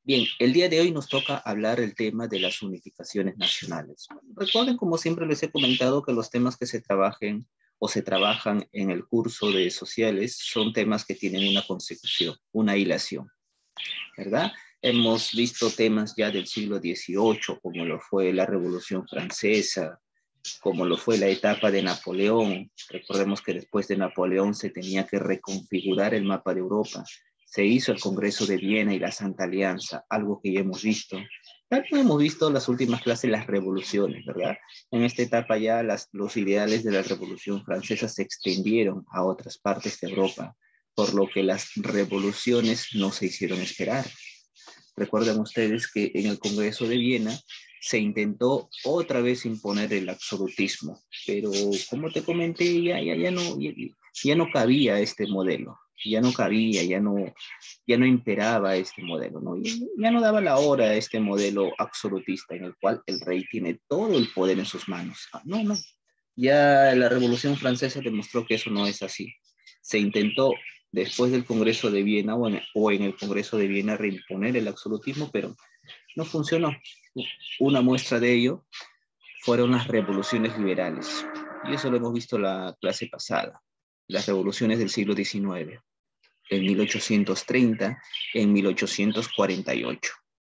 Bien, el día de hoy nos toca hablar el tema de las unificaciones nacionales. Recuerden, como siempre les he comentado, que los temas que se trabajen o se trabajan en el curso de sociales son temas que tienen una consecución, una hilación, ¿verdad? Hemos visto temas ya del siglo XVIII, como lo fue la Revolución Francesa, como lo fue la etapa de Napoleón. Recordemos que después de Napoleón se tenía que reconfigurar el mapa de Europa. Se hizo el Congreso de Viena y la Santa Alianza, algo que ya hemos visto. Tal como hemos visto en las últimas clases, las revoluciones, ¿verdad? En esta etapa ya los ideales de la Revolución Francesa se extendieron a otras partes de Europa, por lo que las revoluciones no se hicieron esperar. Recuerden ustedes que en el Congreso de Viena se intentó otra vez imponer el absolutismo, pero como te comenté, ya no cabía este modelo, ya no cabía, ya no imperaba este modelo, ¿no? Ya no daba la hora a este modelo absolutista en el cual el rey tiene todo el poder en sus manos. No, no. Ya la Revolución Francesa demostró que eso no es así. Se intentó después del Congreso de Viena o en el Congreso de Viena reimponer el absolutismo, pero no funcionó. Una muestra de ello fueron las revoluciones liberales. Y eso lo hemos visto la clase pasada, las revoluciones del siglo XIX, en 1830, en 1848.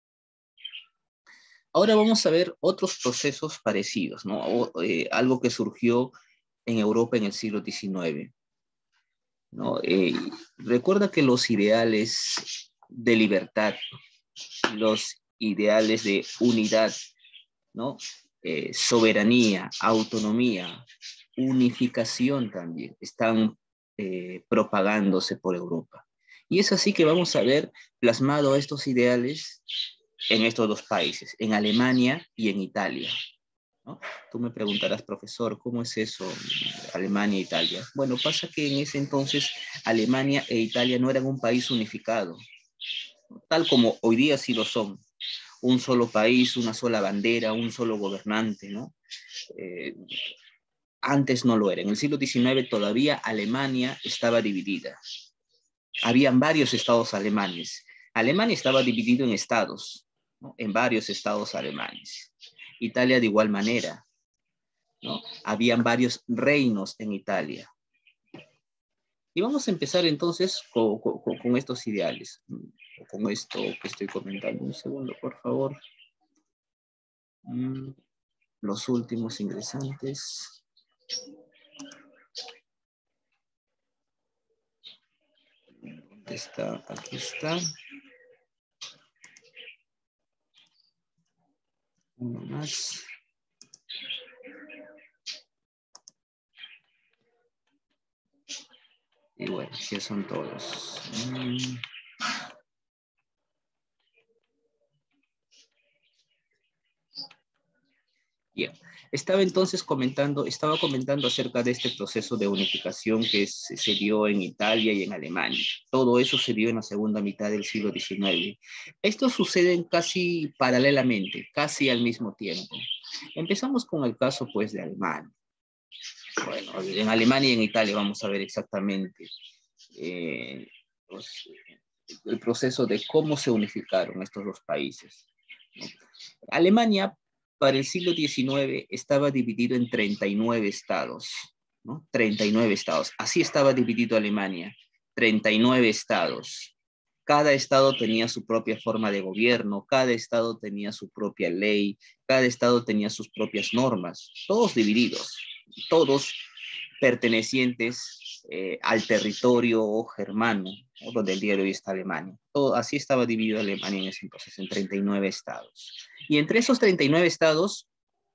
Ahora vamos a ver otros procesos parecidos, ¿no? Algo que surgió en Europa en el siglo XIX, ¿no? Recuerda que los ideales de libertad, los ideales de unidad, ¿no? Soberanía, autonomía, unificación también están propagándose por Europa. Y es así que vamos a ver plasmado estos ideales en estos dos países, en Alemania y en Italia, ¿no? Tú me preguntarás, profesor, ¿cómo es eso, Alemania e Italia? Bueno, pasa que en ese entonces Alemania e Italia no eran un país unificado, tal como hoy día sí lo son. Un solo país, una sola bandera, un solo gobernante, ¿no? Eh, Antes no lo era. En el siglo XIX todavía Alemania estaba dividida. Habían varios estados alemanes. Alemania estaba dividido en estados, ¿no? En varios estados alemanes. Italia de igual manera, ¿no? Habían varios reinos en Italia. Y vamos a empezar entonces con estos ideales, con esto que estoy comentando. Un segundo, por favor. Los últimos ingresantes. ¿Dónde está? Aquí está. Uno más. Y bueno, ya son todos. Bien, estaba comentando acerca de este proceso de unificación que se dio en Italia y en Alemania. Todo eso se dio en la segunda mitad del siglo XIX. Estos suceden casi paralelamente, casi al mismo tiempo. Empezamos con el caso, pues, de Alemania. Bueno, en Alemania y en Italia vamos a ver exactamente pues, el proceso de cómo se unificaron estos dos países, ¿no? Alemania para el siglo XIX estaba dividido en 39 estados, ¿no? 39 estados. Así estaba dividido Alemania, 39 estados. Cada estado tenía su propia forma de gobierno, cada estado tenía su propia ley, cada estado tenía sus propias normas, todos divididos, todos pertenecientes al territorio germano, ¿no? Donde el día de hoy está Alemania. Todo, así estaba dividido Alemania en ese entonces, en 39 estados. Y entre esos 39 estados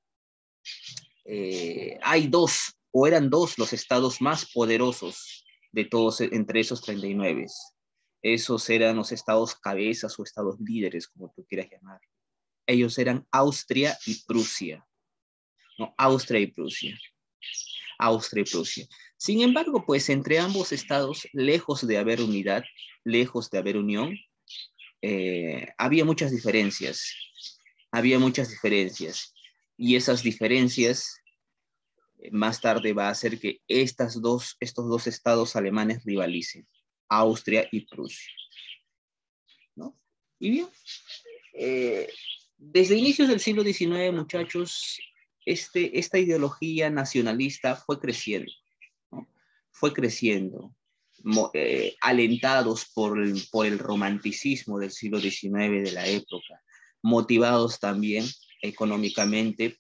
hay dos, o eran dos, los estados más poderosos de todos entre esos 39. Esos eran los estados cabezas o estados líderes, como tú quieras llamar. Ellos eran Austria y Prusia. ¿No? Austria y Prusia. Austria y Prusia. Sin embargo, pues entre ambos estados, lejos de haber unidad, lejos de haber unión, había muchas diferencias. Había muchas diferencias. Y esas diferencias más tarde va a hacer que estos dos estados alemanes rivalicen, Austria y Prusia, ¿no? Y bien, desde inicios del siglo XIX, muchachos, esta ideología nacionalista fue creciendo, ¿no? Fue creciendo, alentados por el romanticismo del siglo XIX de la época, motivados también económicamente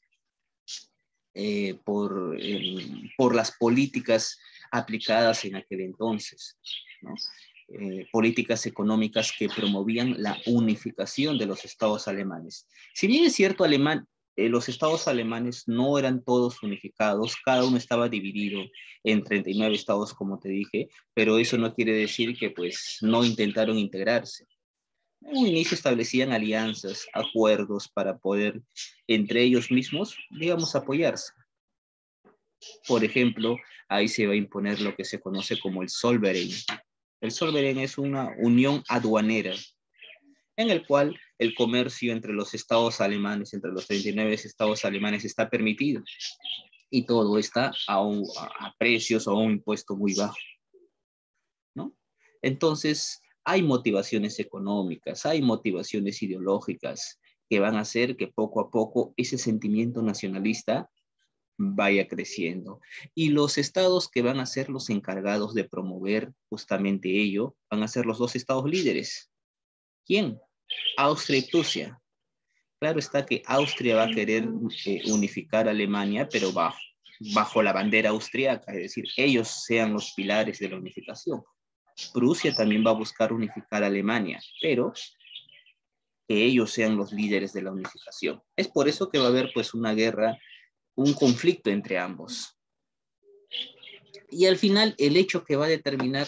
por las políticas aplicadas en aquel entonces, ¿no? Políticas económicas que promovían la unificación de los estados alemanes. Si bien es cierto, los estados alemanes no eran todos unificados, cada uno estaba dividido en 39 estados, como te dije, pero eso no quiere decir que pues no intentaron integrarse. En un inicio establecían alianzas, acuerdos para poder entre ellos mismos, digamos, apoyarse. Por ejemplo, ahí se va a imponer lo que se conoce como el Zollverein. El Zollverein es una unión aduanera en el cual el comercio entre los estados alemanes, entre los 39 estados alemanes, está permitido. Y todo está a precios o a un impuesto muy bajo, ¿no? Entonces, hay motivaciones económicas, hay motivaciones ideológicas que van a hacer que poco a poco ese sentimiento nacionalista vaya creciendo. Y los estados que van a ser los encargados de promover justamente ello, van a ser los dos estados líderes. ¿Quién? Austria y Prusia. Claro está que Austria va a querer unificar a Alemania, pero bajo la bandera austriaca, es decir, ellos sean los pilares de la unificación. Prusia también va a buscar unificar a Alemania, pero que ellos sean los líderes de la unificación. Es por eso que va a haber pues una guerra, un conflicto entre ambos. Y al final el hecho que va a determinar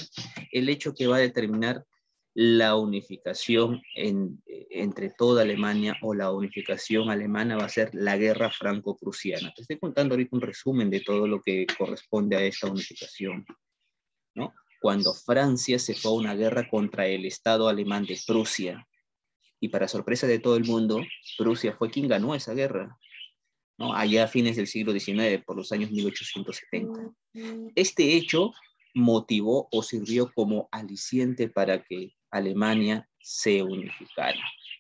la unificación entre toda Alemania o la unificación alemana va a ser la guerra franco-prusiana. Te estoy contando ahorita un resumen de todo lo que corresponde a esta unificación, ¿no? Cuando Francia se fue a una guerra contra el Estado alemán de Prusia, y para sorpresa de todo el mundo, Prusia fue quien ganó esa guerra, ¿no? Allá a fines del siglo XIX, por los años 1870. Este hecho motivó o sirvió como aliciente para que Alemania se unificara.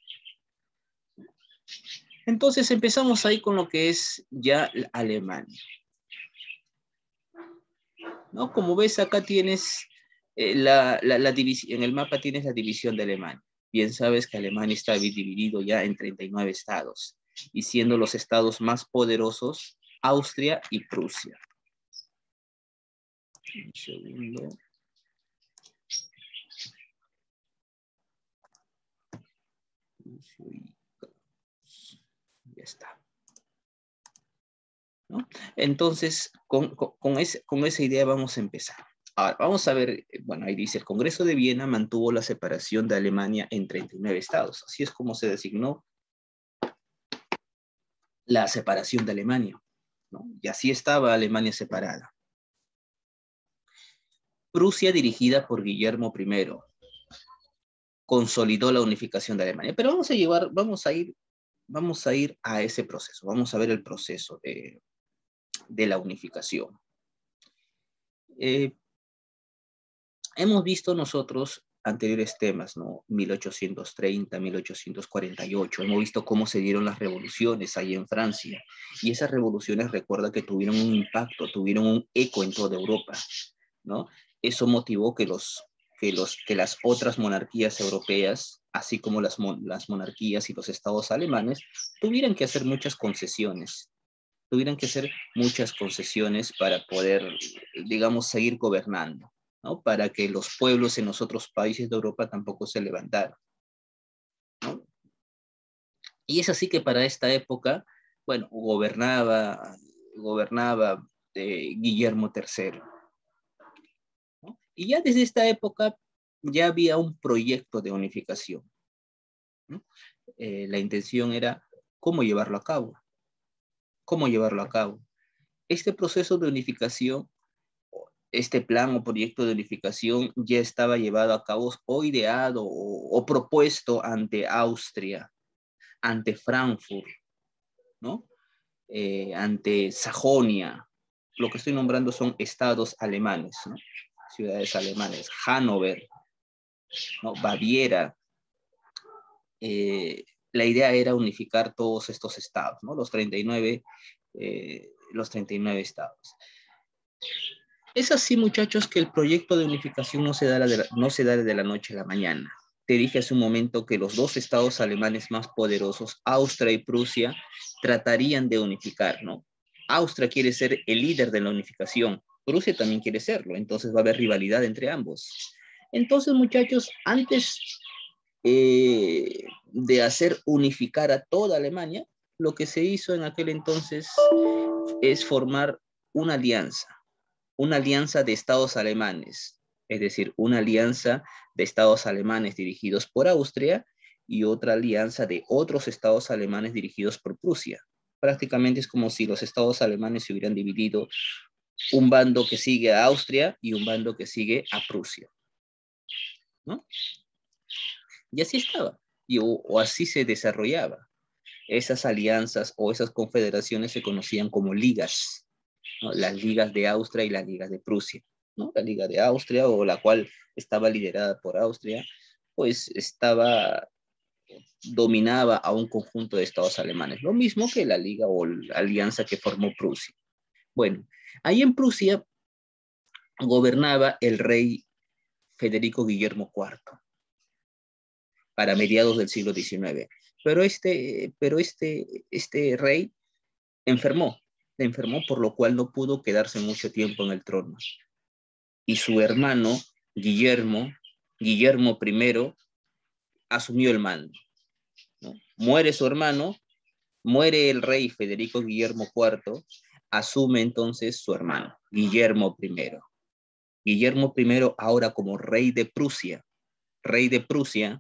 Entonces empezamos ahí con lo que es ya Alemania, ¿no? Como ves, acá tienes la división, en el mapa tienes la división de Alemania. Bien sabes que Alemania está dividido ya en 39 estados, y siendo los estados más poderosos Austria y Prusia. Un segundo. Ya está, ¿no? Entonces, con esa idea vamos a empezar. Ahora, vamos a ver, bueno, ahí dice, el Congreso de Viena mantuvo la separación de Alemania en 39 estados. Así es como se designó la separación de Alemania, ¿no? Y así estaba Alemania separada. Prusia, dirigida por Guillermo I, consolidó la unificación de Alemania. Pero vamos a ir a ese proceso. Vamos a ver el proceso de la unificación. Hemos visto nosotros anteriores temas, ¿no? 1830, 1848. Hemos visto cómo se dieron las revoluciones ahí en Francia. Y esas revoluciones, recuerda que tuvieron un impacto, tuvieron un eco en toda Europa, ¿no? Eso motivó que las otras monarquías europeas, así como las monarquías y los estados alemanes, tuvieran que hacer muchas concesiones. Para poder, digamos, seguir gobernando, ¿no? Para que los pueblos en los otros países de Europa tampoco se levantaran, ¿no? Y es así que para esta época, bueno, gobernaba Guillermo III, ¿no? Y ya desde esta época ya había un proyecto de unificación, ¿no? La intención era cómo llevarlo a cabo. Este proceso de unificación, este plan o proyecto de unificación ya estaba llevado a cabo o ideado o propuesto ante Austria, ante Frankfurt, ¿no? Ante Sajonia. Lo que estoy nombrando son estados alemanes, ¿no? Ciudades alemanes, Hannover, ¿no? Baviera, la idea era unificar todos estos estados, ¿no? Los 39 estados. Es así, muchachos, que el proyecto de unificación no se da de la noche a la mañana. Te dije hace un momento que los dos estados alemanes más poderosos, Austria y Prusia, tratarían de unificar, ¿no? Austria quiere ser el líder de la unificación, Prusia también quiere serlo, entonces va a haber rivalidad entre ambos. Entonces, muchachos, antes de hacer unificar a toda Alemania, lo que se hizo en aquel entonces es formar una alianza de estados alemanes, es decir, una alianza de estados alemanes dirigidos por Austria y otra alianza de otros estados alemanes dirigidos por Prusia. Prácticamente es como si los estados alemanes se hubieran dividido, un bando que sigue a Austria y un bando que sigue a Prusia, ¿no? Y así estaba, o así se desarrollaba. Esas alianzas o esas confederaciones se conocían como ligas, ¿no? Las ligas de Austria y las ligas de Prusia, ¿no? La liga de Austria, o la cual estaba liderada por Austria, pues dominaba a un conjunto de estados alemanes, lo mismo que la liga o la alianza que formó Prusia. Bueno, ahí en Prusia gobernaba el rey Federico Guillermo IV para mediados del siglo XIX. Pero este rey enfermó, por lo cual no pudo quedarse mucho tiempo en el trono. Y su hermano, Guillermo I, asumió el mando, ¿no? Muere su hermano, muere el rey Federico Guillermo IV, asume entonces su hermano, Guillermo I. Guillermo I ahora como rey de Prusia,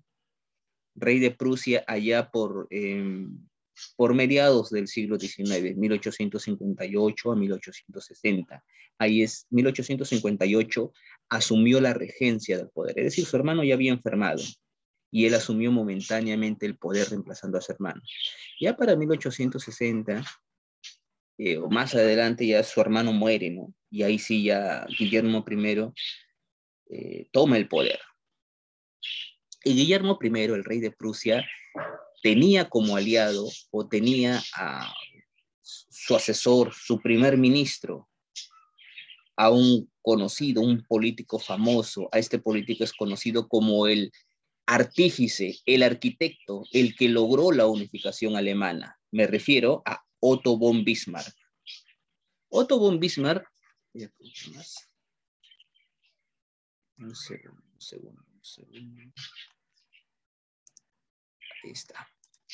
allá por mediados del siglo XIX, 1858 a 1860. Ahí es 1858, asumió la regencia del poder, es decir, su hermano ya había enfermado y él asumió momentáneamente el poder reemplazando a su hermano. Ya para 1860, o más adelante, ya su hermano muere, ¿no? Y ahí sí ya Guillermo I toma el poder. Y Guillermo I, el rey de Prusia, tenía como aliado o tenía a su asesor, su primer ministro, a un conocido, un político famoso. A este político es conocido como el artífice, el arquitecto, el que logró la unificación alemana. Me refiero a Otto von Bismarck. Otto von Bismarck, un segundo. Ahí está.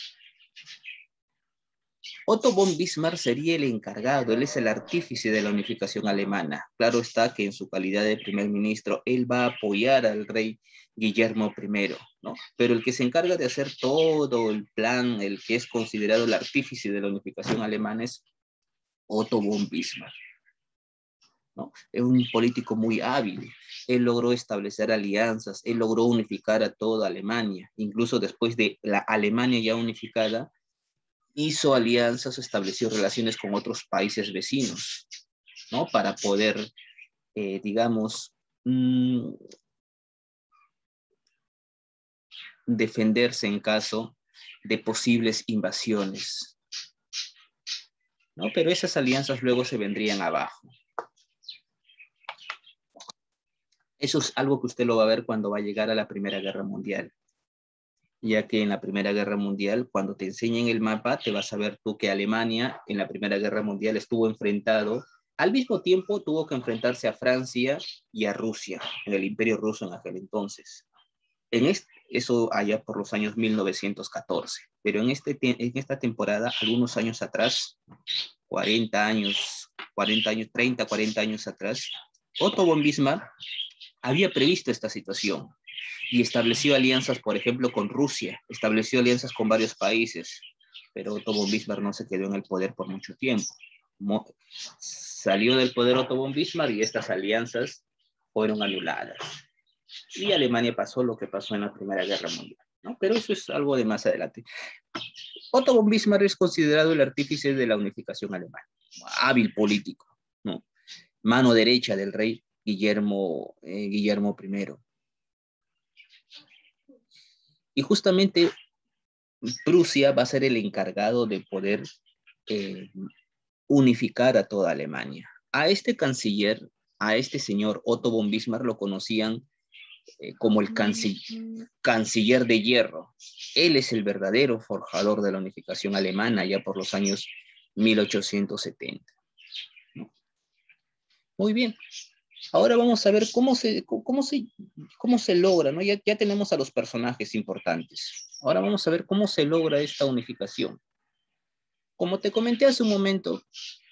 Otto von Bismarck sería el encargado, él es el artífice de la unificación alemana. Claro está que en su calidad de primer ministro, él va a apoyar al rey Guillermo I, ¿no? Pero el que se encarga de hacer todo el plan, el que es considerado el artífice de la unificación alemana es Otto von Bismarck, ¿no? Es un político muy hábil. Él logró establecer alianzas, él logró unificar a toda Alemania. Incluso después de la Alemania ya unificada, hizo alianzas, estableció relaciones con otros países vecinos, ¿no? Para poder, digamos, defenderse en caso de posibles invasiones, ¿no? Pero esas alianzas luego se vendrían abajo. Eso es algo que usted lo va a ver cuando va a llegar a la Primera Guerra Mundial, ya que en la Primera Guerra Mundial, cuando te enseñen el mapa, te vas a ver tú que Alemania en la Primera Guerra Mundial estuvo enfrentado, al mismo tiempo tuvo que enfrentarse a Francia y a Rusia, en el Imperio Ruso en aquel entonces. Eso allá por los años 1914, pero en esta temporada, algunos años atrás, 30, 40 años atrás, Otto von Bismarck había previsto esta situación y estableció alianzas, por ejemplo, con Rusia, estableció alianzas con varios países, pero Otto von Bismarck no se quedó en el poder por mucho tiempo. Salió del poder Otto von Bismarck y estas alianzas fueron anuladas. Y Alemania pasó lo que pasó en la Primera Guerra Mundial, ¿no? Pero eso es algo de más adelante. Otto von Bismarck es considerado el artífice de la unificación alemana, hábil político, ¿no? Mano derecha del rey Guillermo I. Y justamente Prusia va a ser el encargado de poder unificar a toda Alemania. A este canciller, a este señor Otto von Bismarck, lo conocían como el canciller de hierro. Él es el verdadero forjador de la unificación alemana ya por los años 1870. ¿No? Muy bien. Ahora vamos a ver cómo se logra, ¿no? Ya tenemos a los personajes importantes. Ahora vamos a ver cómo se logra esta unificación. Como te comenté hace un momento,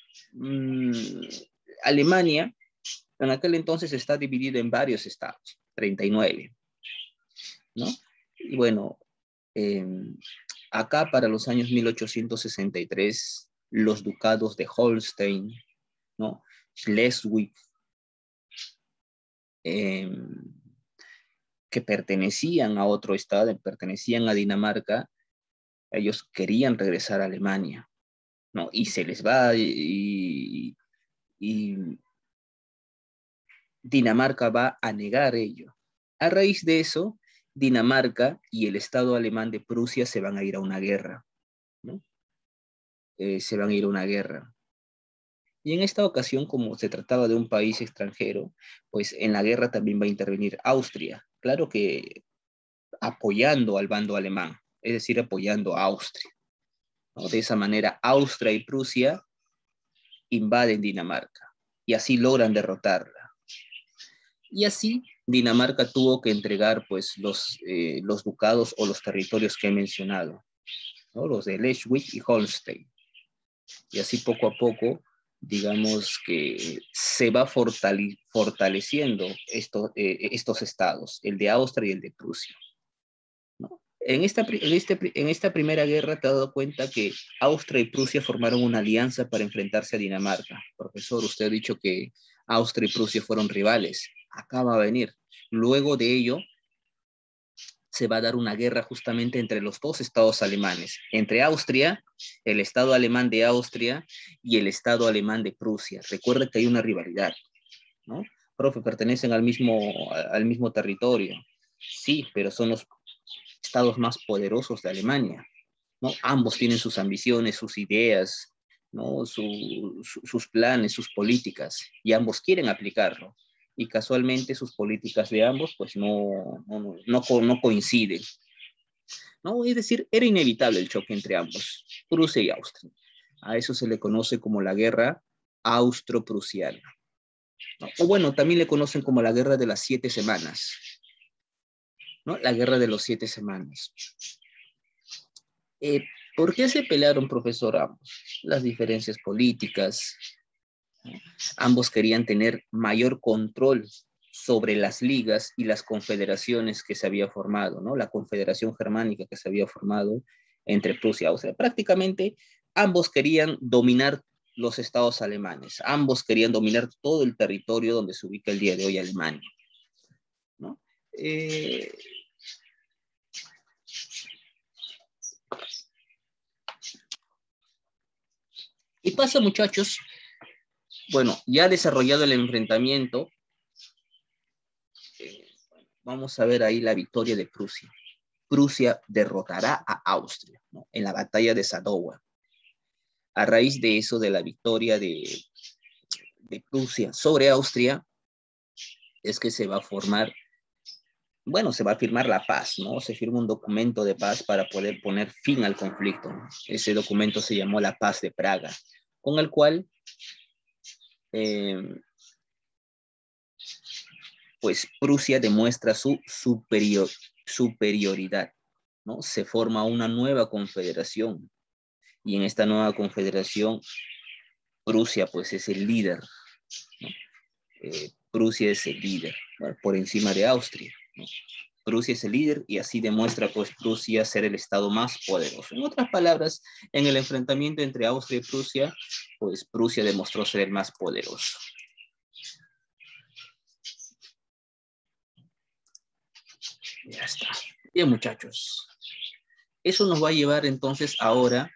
Alemania en aquel entonces está dividida en varios estados, 39, ¿no? Y bueno, acá para los años 1863, los ducados de Holstein, ¿no? Schleswig, que pertenecían a otro estado, pertenecían a Dinamarca, ellos querían regresar a Alemania, ¿no? Y se les va y Dinamarca va a negar ello. A raíz de eso, Dinamarca y el Estado alemán de Prusia se van a ir a una guerra, ¿no? Se van a ir a una guerra. Y en esta ocasión, como se trataba de un país extranjero, pues en la guerra también va a intervenir Austria. Claro que apoyando al bando alemán, es decir, apoyando a Austria, ¿no? De esa manera, Austria y Prusia invaden Dinamarca y así logran derrotarla. Y así Dinamarca tuvo que entregar pues los ducados o los territorios que he mencionado, ¿no? Los de Schleswig y Holstein. Y así poco a digamos que se va fortaleciendo estos estados, el de Austria y el de Prusia, ¿no? En esta primera guerra te has dado cuenta que Austria y Prusia formaron una alianza para enfrentarse a Dinamarca. Profesor, usted ha dicho que Austria y Prusia fueron rivales. Acá va a venir. Luego de ello, se va a dar una guerra justamente entre los dos estados alemanes, entre Austria, el estado alemán de Austria y el estado alemán de Prusia. Recuerda que hay una rivalidad, ¿no? Profe, pertenecen al mismo territorio. Sí, pero son los estados más poderosos de Alemania, ¿no? Ambos tienen sus ambiciones, sus ideas, ¿no? Sus planes, sus políticas, y ambos quieren aplicarlo. Y casualmente sus políticas de ambos pues no coinciden, ¿no? Es decir, era inevitable el choque entre ambos, Prusia y Austria. A eso se le conoce como la guerra austro-prusiana, ¿no? O bueno, también le conocen como la guerra de las 7 semanas, ¿no? La guerra de los 7 semanas. ¿Por qué se pelearon, profesor, ambos? Las diferencias políticas, ¿no? Ambos querían tener mayor control sobre las ligas y las confederaciones que se había formado, ¿no? La confederación germánica que se había formado entre Prusia y Austria. Prácticamente ambos querían dominar los estados alemanes, ambos querían dominar todo el territorio donde se ubica el día de hoy Alemania, ¿no? Y pasa, muchachos, bueno, ya desarrollado el enfrentamiento, vamos a ver ahí la victoria de Prusia. Prusia derrotará a Austria, ¿no? En la batalla de Sadowa. A raíz de eso, de la victoria de Prusia sobre Austria, es que se va a formar, bueno, se va a firmar la paz, ¿no? Se firma un documento de paz para poder poner fin al conflicto, ¿no? Ese documento se llamó la Paz de Praga, con el cual pues Prusia demuestra su superioridad, ¿no? Se forma una nueva confederación y en esta nueva confederación Prusia pues es el líder, ¿no? Prusia es el líder, ¿no? Por encima de Austria, ¿no? Prusia es el líder y así demuestra pues Prusia ser el estado más poderoso. En otras palabras, en el enfrentamiento entre Austria y Prusia, pues Prusia demostró ser el más poderoso. Ya está. Bien, muchachos. Eso nos va a llevar entonces ahora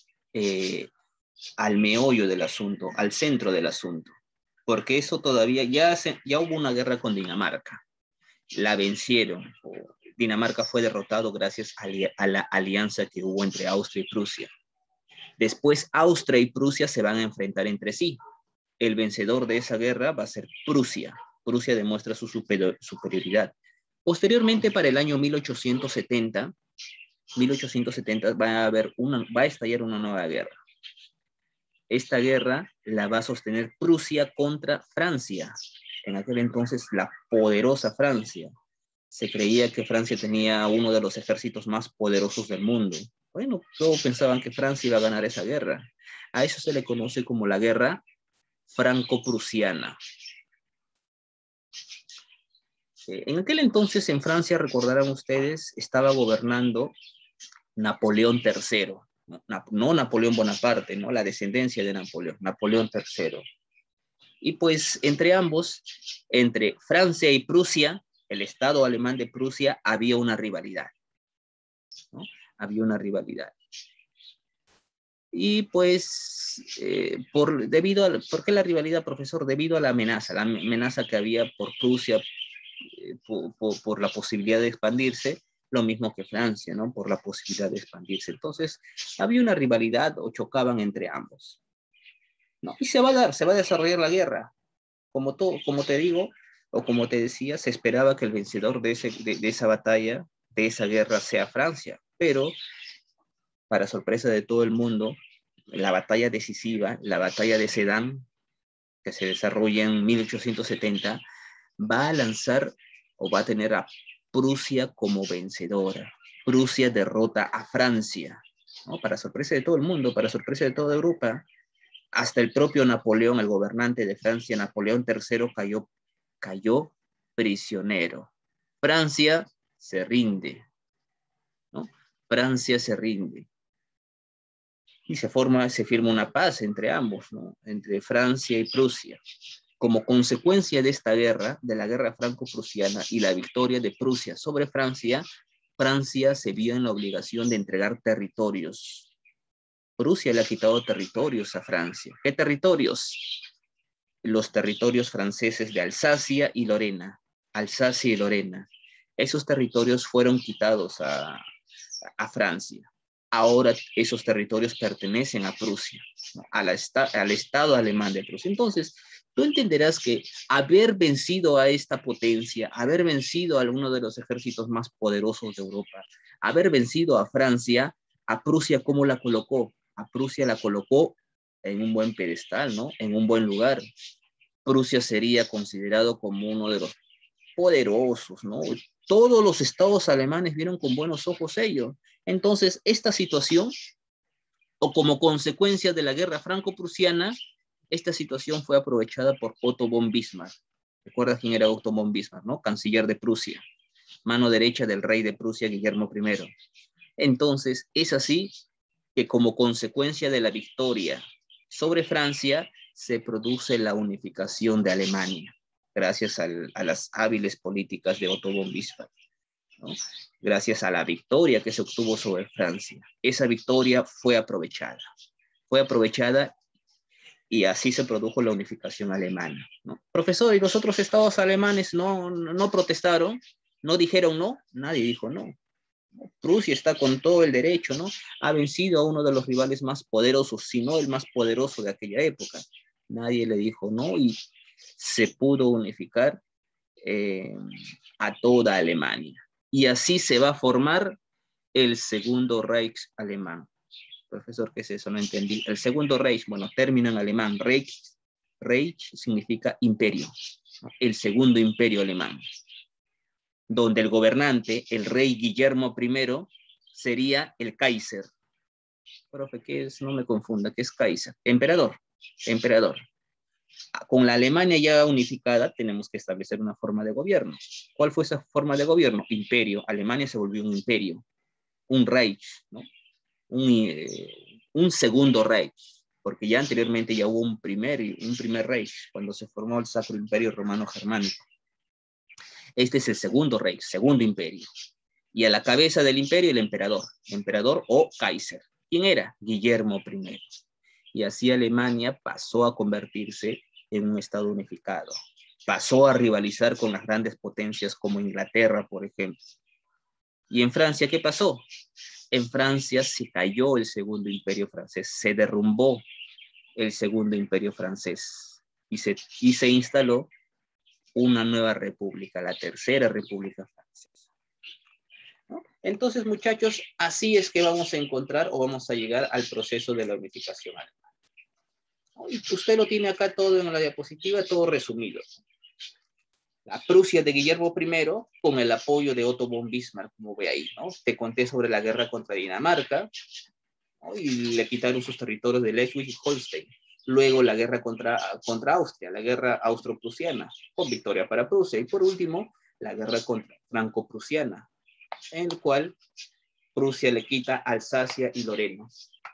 al meollo del asunto, al centro del asunto. Porque eso todavía, ya hubo una guerra con Dinamarca. La vencieron, Dinamarca fue derrotado gracias a la alianza que hubo entre Austria y Prusia. Después Austria y Prusia se van a enfrentar entre sí. El vencedor de esa guerra va a ser Prusia. Prusia demuestra su superioridad. Posteriormente, para el año 1870 va a estallar una nueva guerra. Esta guerra la va a sostener Prusia contra Francia. En aquel entonces, la poderosa Francia. Se creía que Francia tenía uno de los ejércitos más poderosos del mundo. Bueno, todos pensaban que Francia iba a ganar esa guerra. A eso se le conoce como la guerra franco-prusiana. En aquel entonces en Francia, recordarán ustedes, estaba gobernando Napoleón III, no Napoleón Bonaparte, ¿no? La descendencia de Napoleón, Napoleón III. Y pues entre ambos, entre Francia y Prusia, el Estado alemán de Prusia, había una rivalidad, ¿no? Había una rivalidad. Y pues, ¿por qué la rivalidad, profesor? Debido a la amenaza que había por Prusia, por la posibilidad de expandirse, lo mismo que Francia, ¿no? Por la posibilidad de expandirse. Entonces, había una rivalidad o chocaban entre ambos, ¿no? Y se va a desarrollar la guerra. Como te digo, o como te decía, se esperaba que el vencedor de esa batalla, de esa guerra, sea Francia, pero para sorpresa de todo el mundo, la batalla decisiva, la batalla de Sedan, que se desarrolla en 1870, va a lanzar o va a tener a Prusia como vencedora. Prusia derrota a Francia, ¿no? Para sorpresa de todo el mundo, para sorpresa de toda Europa. Hasta el propio Napoleón, el gobernante de Francia, Napoleón III, cayó prisionero. Francia se rinde, ¿no? Francia se rinde. Y se firma una paz entre ambos, ¿no? Entre Francia y Prusia. Como consecuencia de esta guerra, de la guerra franco-prusiana y la victoria de Prusia sobre Francia, Francia se vio en la obligación de entregar territorios. Prusia le ha quitado territorios a Francia. ¿Qué territorios? Los territorios franceses de Alsacia y Lorena. Alsacia y Lorena. Esos territorios fueron quitados a Francia. Ahora esos territorios pertenecen a Prusia, ¿no? Al Estado alemán de Prusia. Entonces, tú entenderás que haber vencido a esta potencia, haber vencido a uno de los ejércitos más poderosos de Europa, haber vencido a Francia, a Prusia, ¿cómo la colocó? A Prusia la colocó en un buen pedestal, ¿no? En un buen lugar. Prusia sería considerado como uno de los poderosos, ¿no? Todos los estados alemanes vieron con buenos ojos ello. Entonces, esta situación, o como consecuencia de la guerra franco-prusiana, esta situación fue aprovechada por Otto von Bismarck. ¿Recuerdas quién era Otto von Bismarck, no? Canciller de Prusia, mano derecha del rey de Prusia, Guillermo I. Entonces, es así que como consecuencia de la victoria sobre Francia, se produce la unificación de Alemania, gracias a las hábiles políticas de Otto von Bismarck, ¿no? Gracias a la victoria que se obtuvo sobre Francia. Esa victoria fue aprovechada y así se produjo la unificación alemana, ¿no? Profesor, ¿y los otros estados alemanes no protestaron? ¿No dijeron no? Nadie dijo no. Prusia está con todo el derecho, ¿no? Ha vencido a uno de los rivales más poderosos, si no el más poderoso de aquella época. Nadie le dijo no y se pudo unificar a toda Alemania. Y así se va a formar el Segundo Reich alemán. Profesor, ¿qué es eso? No entendí. El Segundo Reich, bueno, término en alemán, Reich significa imperio, ¿no? El Segundo Imperio alemán, donde el gobernante, el rey Guillermo I, sería el Kaiser. Profe, ¿qué es? No me confunda, ¿qué es Kaiser? Emperador, emperador. Con la Alemania ya unificada, tenemos que establecer una forma de gobierno. ¿Cuál fue esa forma de gobierno? Imperio. Alemania se volvió un imperio, un Reich, ¿no? Un segundo Reich, porque ya anteriormente ya hubo un primer Reich, cuando se formó el Sacro Imperio Romano Germánico. Este es el segundo Reich, segundo imperio. Y a la cabeza del imperio el emperador o Kaiser. ¿Quién era? Guillermo I. Y así Alemania pasó a convertirse en un estado unificado. Pasó a rivalizar con las grandes potencias como Inglaterra, por ejemplo. ¿Y en Francia qué pasó? En Francia se cayó el segundo imperio francés, se derrumbó el segundo imperio francés y se instaló una nueva república, la tercera república francesa, ¿no? Entonces, muchachos, así es que vamos a encontrar o vamos a llegar al proceso de la unificación alemana. Y usted lo tiene acá todo en la diapositiva, todo resumido. La Prusia de Guillermo I con el apoyo de Otto von Bismarck, como ve ahí, ¿no? Te conté sobre la guerra contra Dinamarca, ¿no? Y le quitaron sus territorios de Schleswig y Holstein. Luego la guerra contra Austria, la guerra austro-prusiana, con victoria para Prusia. Y por último, la guerra franco-prusiana, en la cual Prusia le quita Alsacia y Lorena.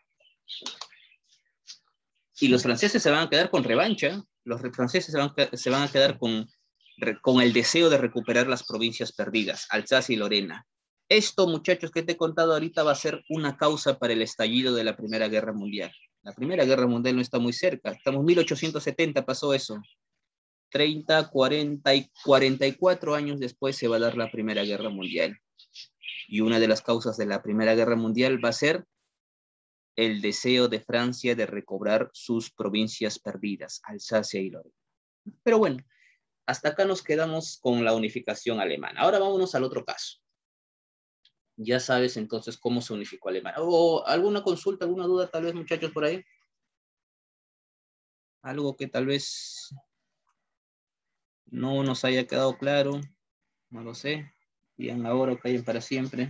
Y los franceses se van a quedar con revancha, los franceses se van a quedar con el deseo de recuperar las provincias perdidas, Alsacia y Lorena. Esto, muchachos, que te he contado ahorita va a ser una causa para el estallido de la Primera Guerra Mundial. La Primera Guerra Mundial no está muy cerca, estamos en 1870, pasó eso. 30, 40 y 44 años después se va a dar la Primera Guerra Mundial. Y una de las causas de la Primera Guerra Mundial va a ser el deseo de Francia de recobrar sus provincias perdidas, Alsacia y Lorena. Pero bueno, hasta acá nos quedamos con la unificación alemana. Ahora vámonos al otro caso. Ya sabes entonces cómo se unificó Alemania. ¿O alguna consulta, alguna duda tal vez, muchachos, por ahí? Algo que tal vez no nos haya quedado claro, no lo sé. Digan ahora o callen para siempre.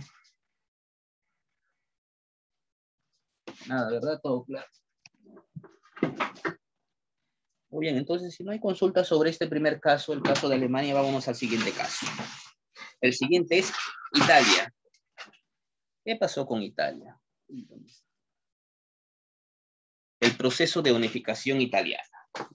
Nada, ¿verdad? Todo claro. Muy bien, entonces si no hay consulta sobre este primer caso, el caso de Alemania, vámonos al siguiente caso. El siguiente es Italia. ¿Qué pasó con Italia? El proceso de unificación italiana.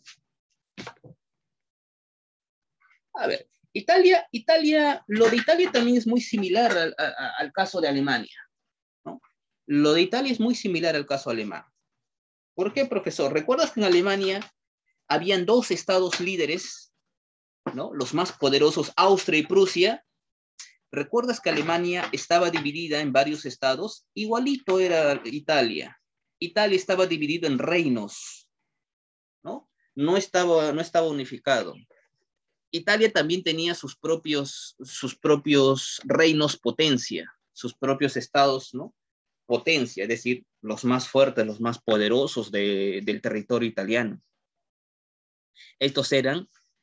A ver, lo de Italia también es muy similar al caso de Alemania, ¿no? Lo de Italia es muy similar al caso alemán. ¿Por qué, profesor? ¿Recuerdas que en Alemania habían dos estados líderes, ¿no? Los más poderosos, Austria y Prusia? ¿Recuerdas que Alemania estaba dividida en varios estados? Igualito era Italia. Italia estaba dividido en reinos, ¿no? No estaba unificado. Italia también tenía sus propios reinos potencia, sus propios estados, ¿no? Potencia, es decir, los más fuertes, los más poderosos del territorio italiano. Estos eran,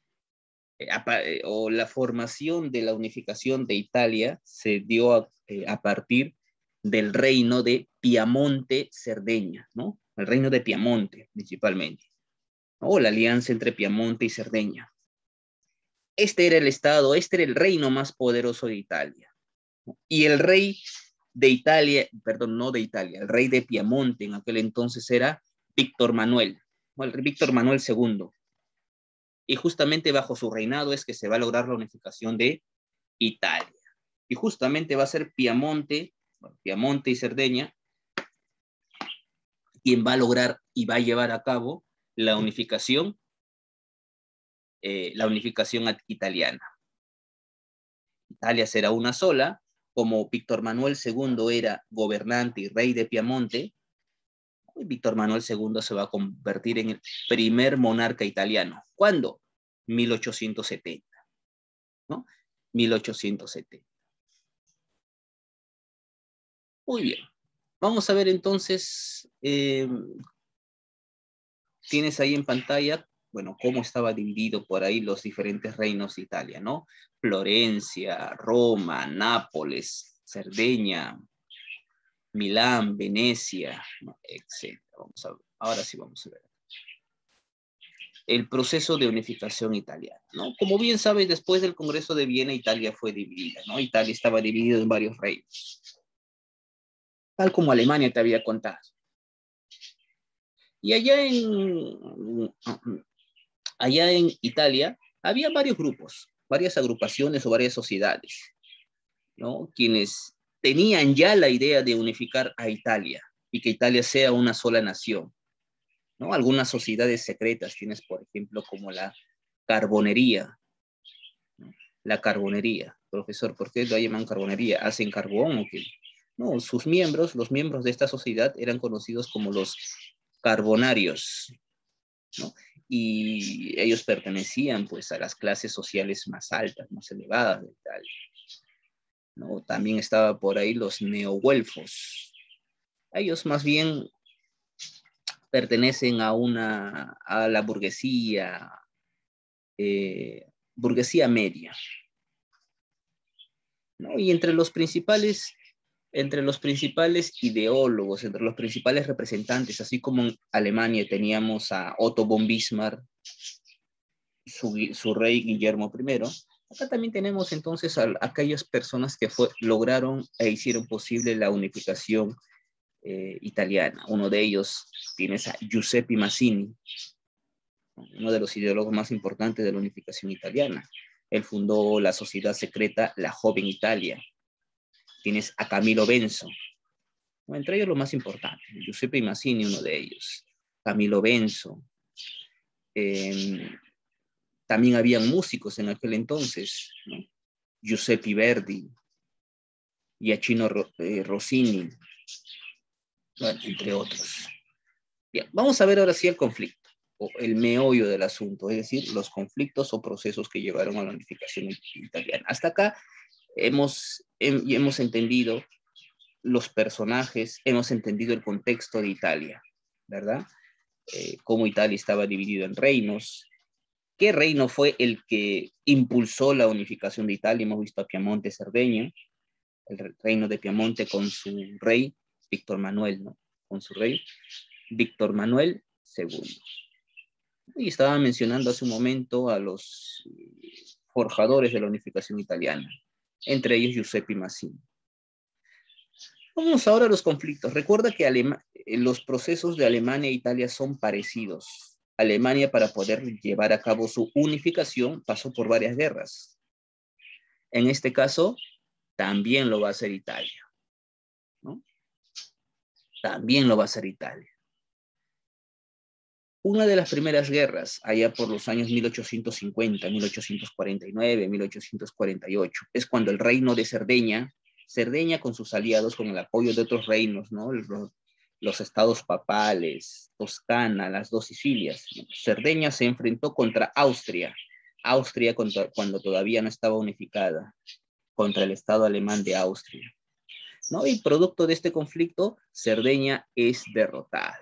o la formación de la unificación de Italia se dio a partir del reino de Piamonte-Cerdeña, ¿no? El reino de Piamonte, principalmente, ¿no? O la alianza entre Piamonte y Cerdeña. Este era el estado, este era el reino más poderoso de Italia. Y el rey de Italia, perdón, no de Italia, el rey de Piamonte en aquel entonces era Víctor Manuel, o el Víctor Manuel II. Y justamente bajo su reinado es que se va a lograr la unificación de Italia. Y justamente va a ser Piamonte y Cerdeña quien va a lograr y va a llevar a cabo la unificación italiana. Italia será una sola, como Víctor Manuel II era gobernante y rey de Piamonte, Víctor Manuel II se va a convertir en el primer monarca italiano. ¿Cuándo? 1870, ¿no? 1870. Muy bien. Vamos a ver entonces, tienes ahí en pantalla, bueno, cómo estaba dividido por ahí los diferentes reinos de Italia, ¿no? Florencia, Roma, Nápoles, Cerdeña, Milán, Venecia, etc. Ahora sí vamos a ver. El proceso de unificación italiana, ¿no? Como bien sabes, después del Congreso de Viena, Italia fue dividida, ¿no? Italia estaba dividida en varios reinos, tal como Alemania te había contado. Y allá en Italia había varios grupos, varias agrupaciones o varias sociedades, ¿no? Quienes tenían ya la idea de unificar a Italia y que Italia sea una sola nación, ¿no? Algunas sociedades secretas tienes, por ejemplo, como la Carbonería, ¿no? La Carbonería, profesor, ¿por qué lo llaman carbonería? ¿Hacen carbón o qué? No, sus miembros, los miembros de esta sociedad eran conocidos como los carbonarios, ¿no? Y ellos pertenecían pues a las clases sociales más altas, más elevadas de Italia, ¿no? También estaba por ahí los neoguelfos. Ellos más bien pertenecen a la burguesía media, ¿no? Y entre los principales ideólogos, entre los principales representantes, así como en Alemania teníamos a Otto von Bismarck, su rey Guillermo I, acá también tenemos entonces a aquellas personas que lograron e hicieron posible la unificación italiana. Uno de ellos tienes a Giuseppe Mazzini, uno de los ideólogos más importantes de la unificación italiana. Él fundó la sociedad secreta La Joven Italia. Tienes a Camilo Benso, ¿no? Entre ellos lo más importante, Giuseppe Mazzini, uno de ellos, Camilo Benso. También habían músicos en aquel entonces, ¿no? Giuseppe Verdi, Giacchino Rossini, bueno, entre otros. Bien, vamos a ver ahora sí el conflicto, o el meollo del asunto, es decir, los conflictos o procesos que llevaron a la unificación italiana. Hasta acá hemos entendido los personajes, hemos entendido el contexto de Italia, ¿verdad? Cómo Italia estaba dividido en reinos. ¿Qué reino fue el que impulsó la unificación de Italia? Hemos visto a Piamonte, Cerdeña, el reino de Piamonte con su rey, Víctor Manuel, ¿no? Con su rey, Víctor Manuel II. Y estaba mencionando hace un momento a los forjadores de la unificación italiana, entre ellos Giuseppe Mazzini. Vamos ahora a los conflictos. Recuerda que los procesos de Alemania e Italia son parecidos. Alemania, para poder llevar a cabo su unificación, pasó por varias guerras. En este caso, también lo va a hacer Italia, ¿no? También lo va a hacer Italia. Una de las primeras guerras, allá por los años 1850, 1849, 1848, es cuando el reino de Cerdeña con sus aliados, con el apoyo de otros reinos, ¿no? Los estados papales, Toscana, las dos Sicilias, ¿no? Cerdeña se enfrentó contra Austria, cuando todavía no estaba unificada, contra el estado alemán de Austria, ¿no? Y producto de este conflicto, Cerdeña es derrotada.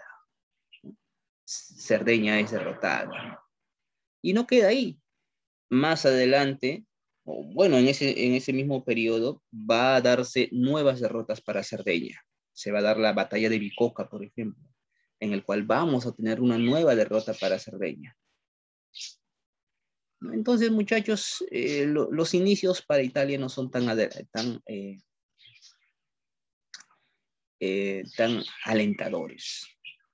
Cerdeña es derrotada. Y no queda ahí. Más adelante, o bueno, en ese mismo periodo, va a darse nuevas derrotas para Cerdeña. Se va a dar la batalla de Bicoca, por ejemplo, en el cual vamos a tener una nueva derrota para Cerdeña. Entonces, muchachos, los inicios para Italia no son tan alentadores.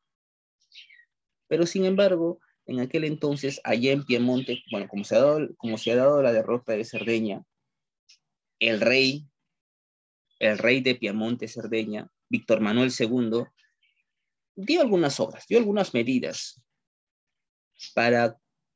Pero sin embargo, en aquel entonces, allá en Piemonte, bueno, como se ha dado la derrota de Cerdeña, el rey de Piemonte, Cerdeña, Víctor Manuel II, dio algunas obras, dio algunas medidas para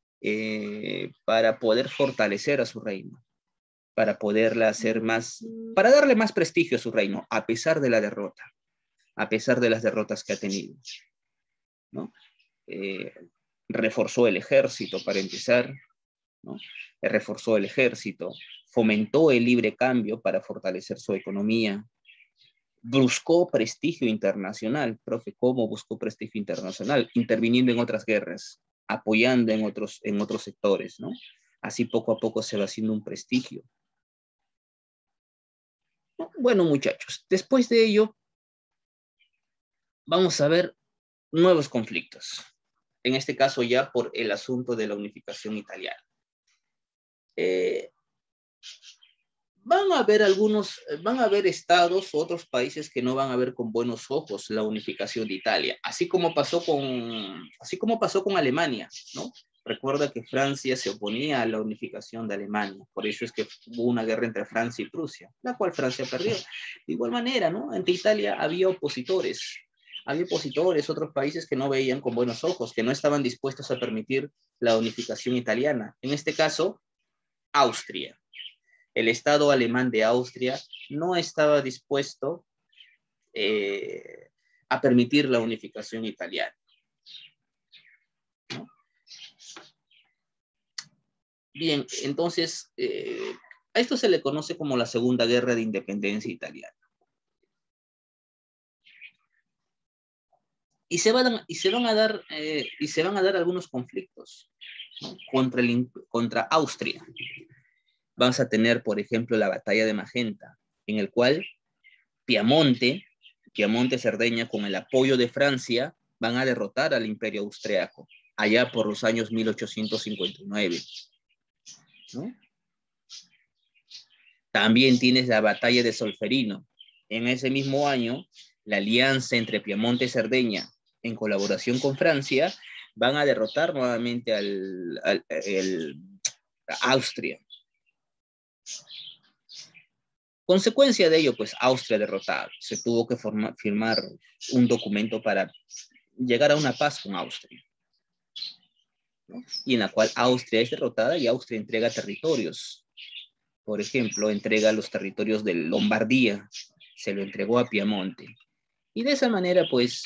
poder fortalecer a su reino, para poderla hacer más, para darle más prestigio a su reino, a pesar de la derrota, a pesar de las derrotas que ha tenido, ¿no? Reforzó el ejército para empezar, ¿no? Reforzó el ejército, fomentó el libre cambio para fortalecer su economía, buscó prestigio internacional. Profe, ¿cómo buscó prestigio internacional? Interviniendo en otras guerras, apoyando en otros sectores, ¿no? Así poco a poco se va haciendo un prestigio. Bueno, muchachos, después de ello, vamos a ver nuevos conflictos. En este caso ya por el asunto de la unificación italiana. Van a haber estados u otros países que no van a ver con buenos ojos la unificación de Italia, así como pasó con Alemania, ¿no? Recuerda que Francia se oponía a la unificación de Alemania, por eso es que hubo una guerra entre Francia y Prusia, la cual Francia perdió. De igual manera, ¿no? Ante Italia había opositores, otros países que no veían con buenos ojos, que no estaban dispuestos a permitir la unificación italiana. En este caso, Austria. el Estado alemán de Austria no estaba dispuesto a permitir la unificación italiana, ¿no? Bien, entonces, a esto se le conoce como la Segunda Guerra de Independencia Italiana. Y se van a dar algunos conflictos, ¿no? Contra Austria. Vamos a tener, por ejemplo, la batalla de Magenta, en el cual Piamonte, Cerdeña, con el apoyo de Francia, van a derrotar al Imperio Austriaco, allá por los años 1859, ¿no? También tienes la batalla de Solferino. En ese mismo año, la alianza entre Piamonte y Cerdeña, en colaboración con Francia, van a derrotar nuevamente a Austria. Consecuencia de ello, pues Austria derrotada. Se tuvo que firmar un documento para llegar a una paz con Austria, ¿no? Y en la cual Austria es derrotada y Austria entrega territorios. Por ejemplo, entrega los territorios de Lombardía, se lo entregó a Piamonte. Y de esa manera, pues,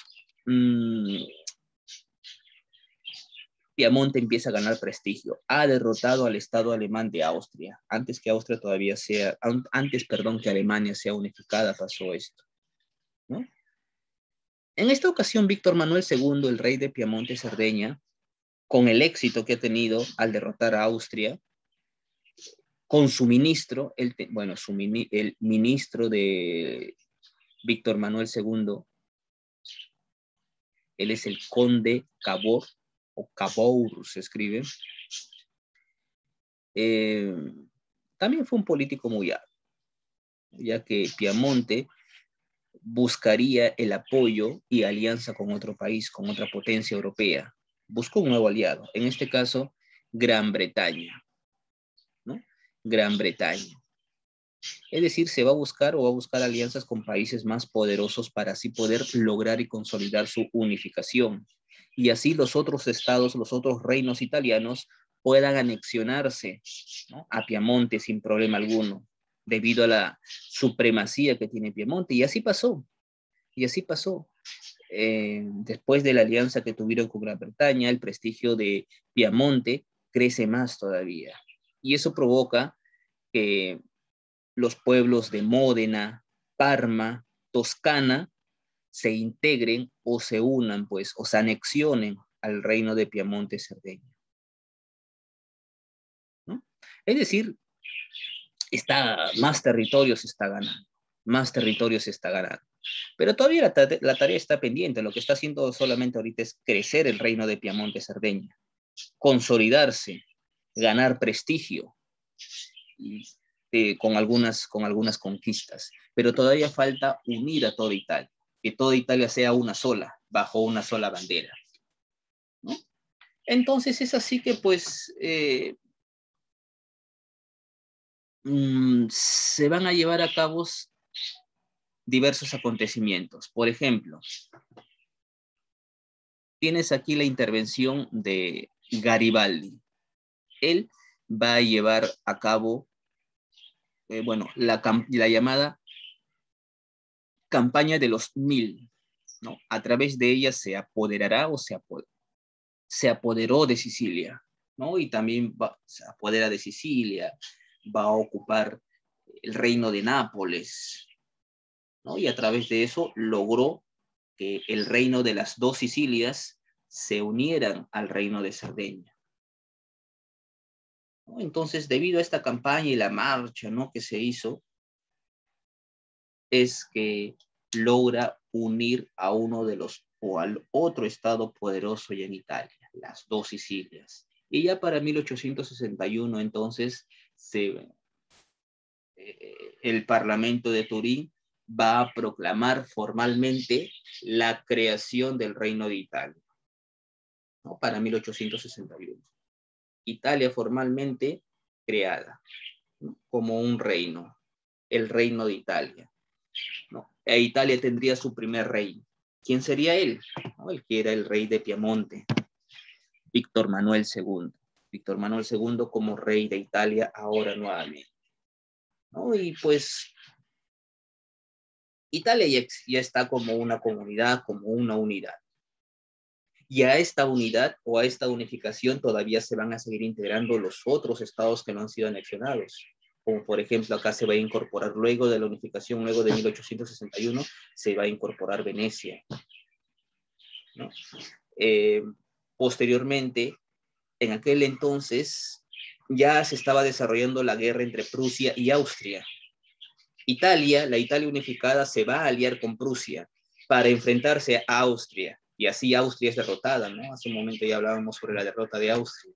Piamonte empieza a ganar prestigio. Ha derrotado al Estado alemán de Austria. Antes que Austria todavía sea, que Alemania sea unificada, pasó esto, ¿no? En esta ocasión, Víctor Manuel II, el rey de Piamonte y Cerdeña, con el éxito que ha tenido al derrotar a Austria, con su ministro, el ministro de Víctor Manuel II, él es el conde Cavour, o Cavour se escribe, también fue un político muy hábil, ya que Piamonte buscaría el apoyo y alianza con otro país, con otra potencia europea. Buscó un nuevo aliado, en este caso, Gran Bretaña, ¿no? Gran Bretaña. Es decir, va a buscar alianzas con países más poderosos para así poder lograr y consolidar su unificación. Y así los otros estados, los otros reinos italianos puedan anexionarse, ¿no?, a Piamonte sin problema alguno, debido a la supremacía que tiene Piamonte. Y así pasó. Y así pasó. Después de la alianza que tuvieron con Gran Bretaña, el prestigio de Piamonte crece más todavía. Y eso provoca que los pueblos de Módena, Parma, Toscana, se integren o se unan, pues, o se anexionen al reino de Piamonte Cerdeña, ¿no? Es decir, más territorios se está ganando, más territorios se está ganando. Pero todavía la tarea está pendiente. Lo que está haciendo solamente ahorita es crecer el reino de Piamonte Cerdeña, consolidarse, ganar prestigio y con algunas conquistas. Pero todavía falta unir a toda Italia, que toda Italia sea una sola, bajo una sola bandera, ¿no? Entonces es así que pues se van a llevar a cabo diversos acontecimientos. Por ejemplo, tienes aquí la intervención de Garibaldi. Él va a llevar a cabo, la llamada campaña de los 1000, ¿no? A través de ella se apoderará o se apoderó de Sicilia, ¿no? Y también se apodera de Sicilia, va a ocupar el reino de Nápoles, ¿no? Y a través de eso logró que el reino de las dos Sicilias se unieran al reino de Cerdeña, ¿no? Entonces, debido a esta campaña y la marcha, ¿no?, que se hizo, es que logra unir a uno de los, o al otro estado poderoso ya en Italia, las dos Sicilias. Y ya para 1861, entonces, el Parlamento de Turín va a proclamar formalmente la creación del Reino de Italia, ¿no?, para 1861. Italia formalmente creada, ¿no?, como un reino, el Reino de Italia, ¿no? E Italia tendría su primer rey. ¿Quién sería él? ¿No? El que era el rey de Piamonte, Víctor Manuel II. Víctor Manuel II como rey de Italia ahora nuevamente. ¿no? Y pues Italia ya está como una comunidad, como una unidad. Y a esta unidad o a esta unificación todavía se van a seguir integrando los otros estados que no han sido anexionados. Como por ejemplo acá se va a incorporar luego de la unificación, luego de 1861, se va a incorporar Venecia, ¿no? Eh, Posteriormente, en aquel entonces, ya se estaba desarrollando la guerra entre Prusia y Austria. La Italia unificada, se va a aliar con Prusia para enfrentarse a Austria. Y así Austria es derrotada, ¿no? Hace un momento ya hablábamos sobre la derrota de Austria,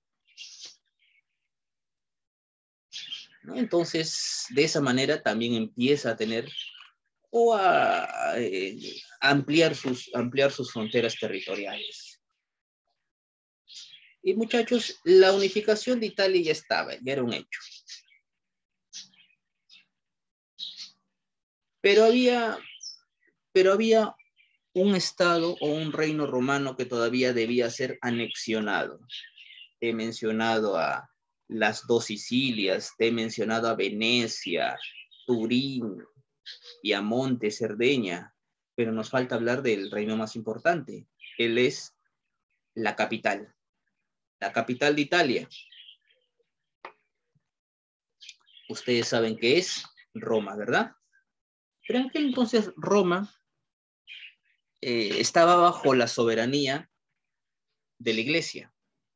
¿no? Entonces, de esa manera también empieza a tener o a ampliar sus fronteras territoriales. Y muchachos, la unificación de Italia ya estaba, ya era un hecho. Pero había un estado o un reino romano que todavía debía ser anexionado. He mencionado a las dos Sicilias, te he mencionado a Venecia, Turín, Piamonte, Cerdeña, pero nos falta hablar del reino más importante. Él es la capital de Italia. Ustedes saben que es Roma, ¿verdad? Pero en aquel entonces Roma estaba bajo la soberanía de la iglesia.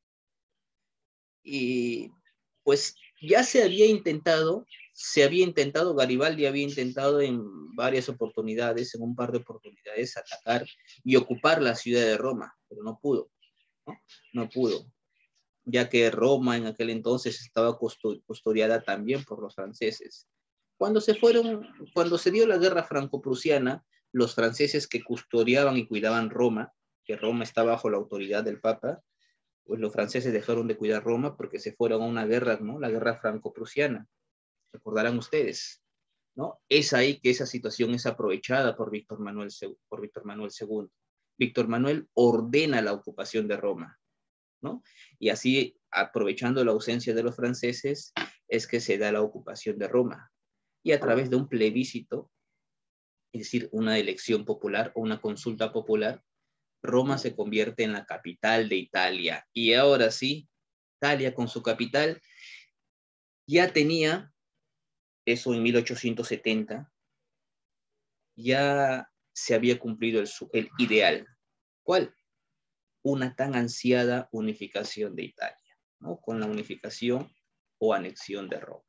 Y pues ya se había intentado, Garibaldi había intentado en varias oportunidades, en un par de oportunidades, atacar y ocupar la ciudad de Roma, pero no pudo, ¿no? No pudo, ya que Roma en aquel entonces estaba custodiada también por los franceses. Cuando se dio la guerra franco-prusiana, los franceses que custodiaban y cuidaban Roma, que Roma está bajo la autoridad del Papa, pues los franceses dejaron de cuidar Roma porque se fueron a una guerra, ¿no? La guerra franco-prusiana, recordarán ustedes, ¿no? Es ahí que esa situación es aprovechada por Víctor Manuel II. Víctor Manuel ordena la ocupación de Roma, ¿no? Y así, aprovechando la ausencia de los franceses, es que se da la ocupación de Roma. Y a través de un plebiscito, es decir, una elección popular o una consulta popular, Roma se convierte en la capital de Italia. Y ahora sí, Italia con su capital ya tenía, eso en 1870, ya se había cumplido el ideal. ¿Cuál? Una tan ansiada unificación de Italia, ¿no? Con la unificación o anexión de Roma,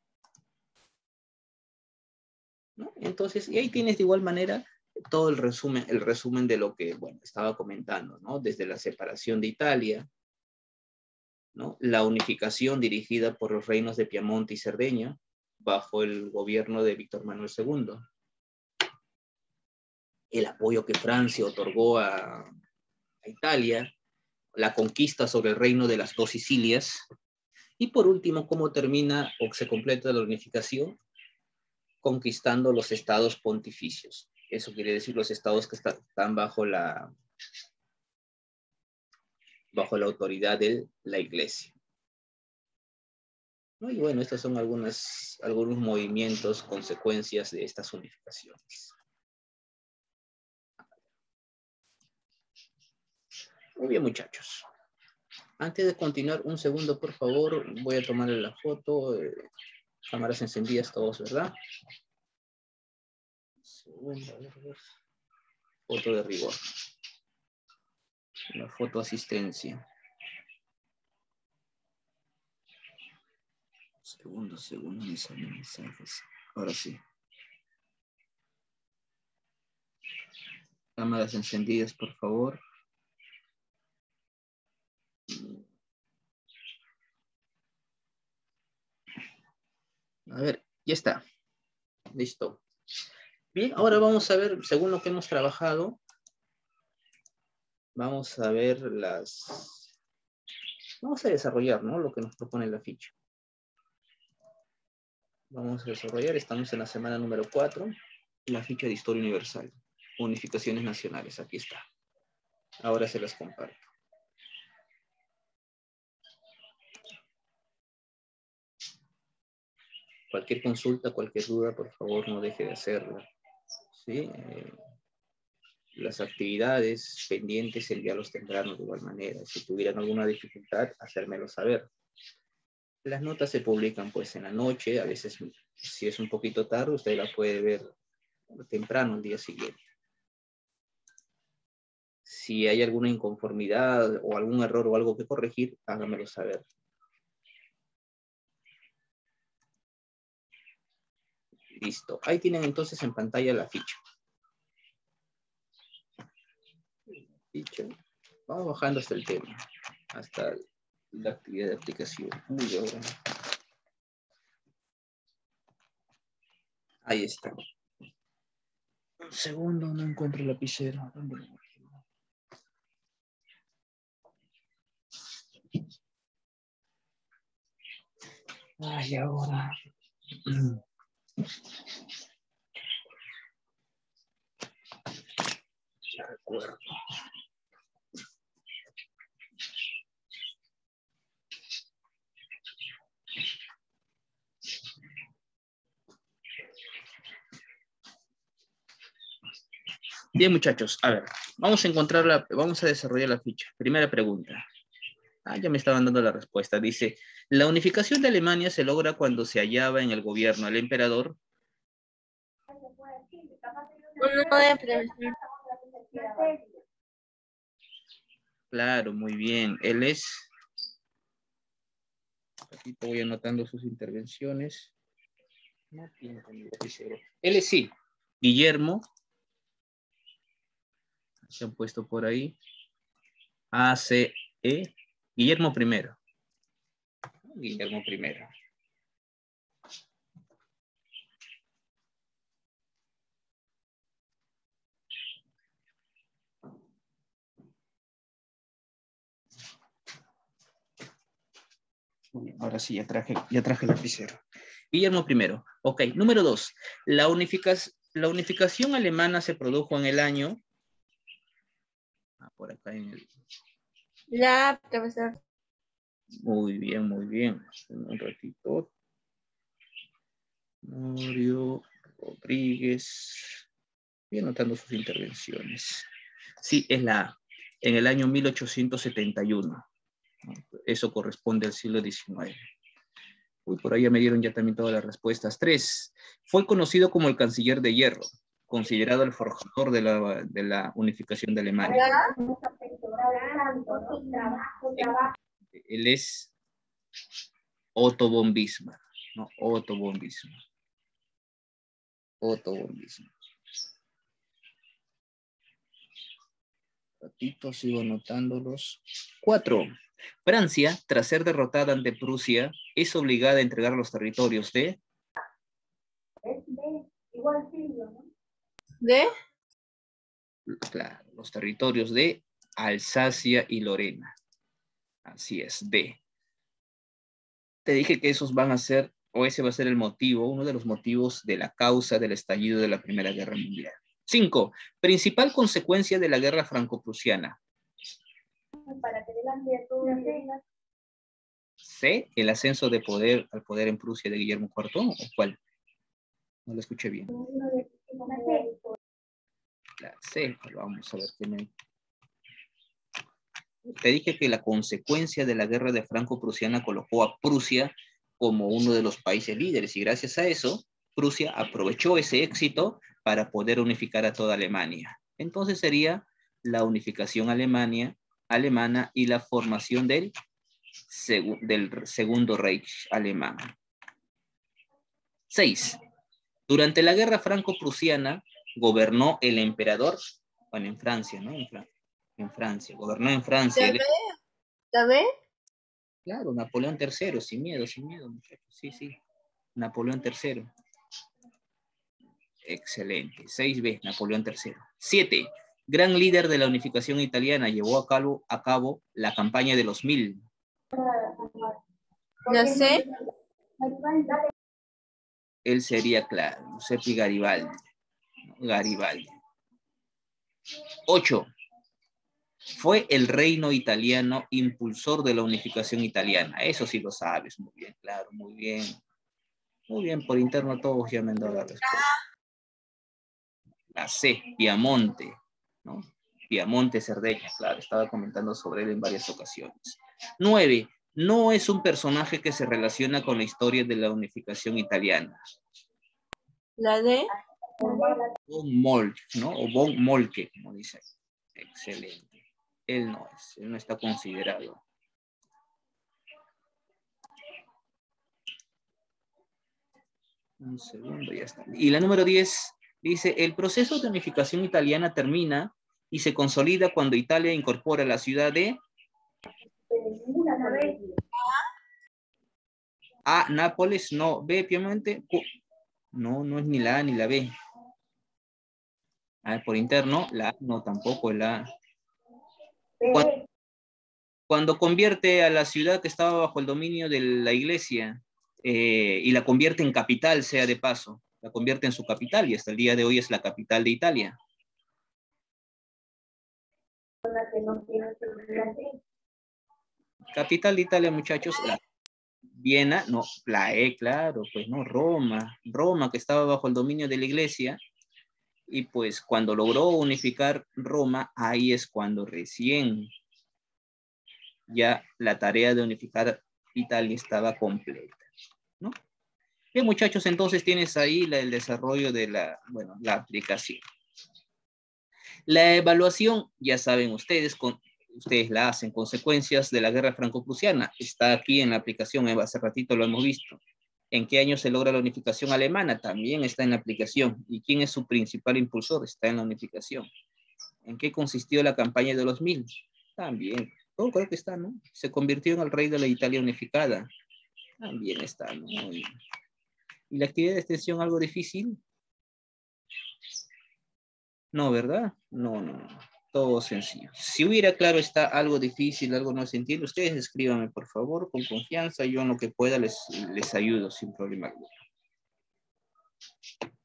¿no? Entonces, y ahí tienes de igual manera todo el resumen de lo que, bueno, estaba comentando, ¿no? Desde la separación de Italia, ¿no? La unificación dirigida por los reinos de Piamonte y Cerdeña bajo el gobierno de Víctor Manuel II, el apoyo que Francia otorgó a Italia, la conquista sobre el reino de las dos Sicilias, y por último, cómo termina o se completa la unificación, conquistando los estados pontificios. Eso quiere decir los estados que están bajo la autoridad de la iglesia, ¿no? Y bueno, estos son algunos movimientos, consecuencias de estas unificaciones. Muy bien, muchachos. Antes de continuar, un segundo, por favor, voy a tomarle la foto. Cámaras encendidas todos, ¿verdad? Segundo, a ver. Foto de rigor. La foto asistencia. Segundo, me salen mensajes. Ahora sí. Cámaras encendidas, por favor. A ver, ya está. Listo. Bien, ahora vamos a ver, según lo que hemos trabajado, vamos a ver vamos a desarrollar, ¿no? Lo que nos propone la ficha. Vamos a desarrollar, estamos en la semana número 4, la ficha de Historia Universal, Unificaciones Nacionales, aquí está. Ahora se las comparto. Cualquier consulta, cualquier duda, por favor, no deje de hacerla. ¿Sí? Las actividades pendientes, enviarlos temprano de igual manera. Si tuvieran alguna dificultad, hacérmelo saber. Las notas se publican pues en la noche, a veces si es un poquito tarde, usted la puede ver temprano el día siguiente. Si hay alguna inconformidad o algún error o algo que corregir, hágamelo saber. Listo. Ahí tienen entonces en pantalla la ficha. Vamos bajando hasta el tema, hasta la actividad de aplicación. Uy, ahora. Ahí está. Un segundo, no encuentro el lapicero. Ay, ahora. Ya recuerdo. Bien, muchachos, a ver, vamos a desarrollar la ficha. Primera pregunta. Ya me estaban dando la respuesta. Dice, la unificación de Alemania se logra cuando se hallaba en el gobierno el emperador. Claro, muy bien. Él es... Aquí voy anotando sus intervenciones. No tiene lapicero. Él es sí. Guillermo. Se han puesto por ahí. A-C-E. Guillermo I. Guillermo I. Ahora sí, ya traje el lapicero. Guillermo I. Ok, número 2. La unificación alemana se produjo en el año... por acá en el... Ya, profesor. Muy bien, muy bien. Un ratito. Mario Rodríguez. Voy anotando sus intervenciones. Sí, es la A. En el año 1871. Eso corresponde al siglo XIX. Uy, por ahí ya me dieron ya también todas las respuestas. 3. Fue conocido como el canciller de hierro, considerado el forjador de la unificación de Alemania. Él es Otto von Bismarck. No, Otto von Bismarck. Otto von Bismarck. Ratito, sigo anotándolos. 4. Francia, tras ser derrotada ante Prusia, es obligada a entregar los territorios de... ¿De? Claro, los territorios de Alsacia y Lorena. Así es, D. Te dije que esos van a ser, o ese va a ser el motivo, uno de los motivos de la causa del estallido de la Primera Guerra Mundial. 5. Principal consecuencia de la Guerra Franco-Prusiana. C. El ascenso de poder al poder en Prusia de Guillermo IV. ¿O cuál? No lo escuché bien. La C. Vamos a ver qué me... Te dije que la consecuencia de la guerra de Franco-Prusiana colocó a Prusia como uno de los países líderes y gracias a eso, Prusia aprovechó ese éxito para poder unificar a toda Alemania. Entonces sería la unificación alemana y la formación del Segundo Reich alemán. 6. Durante la guerra franco-prusiana gobernó el emperador, bueno, en Francia, ¿no? En Francia, gobernó en Francia. ¿Sabe? Claro, Napoleón III, sin miedo, muchachos. Sí, sí. Napoleón III. Excelente. 6B, Napoleón III. 7. Gran líder de la unificación italiana, llevó a cabo la campaña de los 1000. No sé. Él sería, claro, Giuseppe Garibaldi. Garibaldi. 8. Fue el reino italiano impulsor de la unificación italiana. Eso sí lo sabes, muy bien, claro, muy bien. Muy bien, por interno todos ya me han dado la respuesta. La C, Piamonte, ¿no? Piamonte Cerdeña, claro, estaba comentando sobre él en varias ocasiones. 9. No es un personaje que se relaciona con la historia de la unificación italiana. La D. Von Moltke, ¿no? O Von Moltke, como dice. Excelente. Él no está considerado. Un segundo, ya está. Y la número 10 dice, el proceso de unificación italiana termina y se consolida cuando Italia incorpora la ciudad de A, Nápoles, no, B, Piemonte, no, no es ni la A ni la B. A ver, por interno, la A no, tampoco es la A. Cuando convierte a la ciudad que estaba bajo el dominio de la iglesia y la convierte en capital, sea de paso, la convierte en su capital y hasta el día de hoy es la capital de Italia. Capital de Italia, muchachos, la Viena, no, la E, claro, pues no, Roma que estaba bajo el dominio de la iglesia y pues cuando logró unificar Roma, ahí es cuando recién ya la tarea de unificar Italia estaba completa, ¿no? Bien, muchachos, entonces tienes ahí el desarrollo de la aplicación. La evaluación, ya saben ustedes, ustedes la hacen, consecuencias de la guerra franco-prusiana. Está aquí en la aplicación, hace ratito lo hemos visto. ¿En qué año se logra la unificación alemana? También está en la aplicación. ¿Y quién es su principal impulsor? Está en la unificación. ¿En qué consistió la campaña de los 1000? También. Todo creo que está, ¿no? Se convirtió en el rey de la Italia unificada. También está, ¿no? ¿Y la actividad de extensión algo difícil? No, ¿verdad? No, no, no. Todo sencillo. Si hubiera, claro, está algo difícil, algo no se entiende, ustedes escríbanme, por favor, con confianza. Yo en lo que pueda les ayudo sin problema alguno.